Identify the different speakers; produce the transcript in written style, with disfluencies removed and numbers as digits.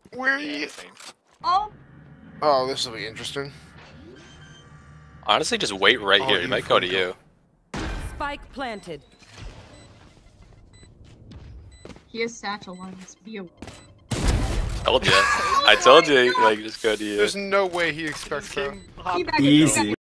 Speaker 1: Where are you?
Speaker 2: Oh.
Speaker 1: Oh, this will be interesting.
Speaker 3: Honestly, just wait right here. He might go to you.
Speaker 4: Spike planted.
Speaker 2: He has satchel on his view.
Speaker 3: Told you. I told you. Like, just go to you.
Speaker 1: There's no way he expects that.
Speaker 2: Teabag
Speaker 5: Easy.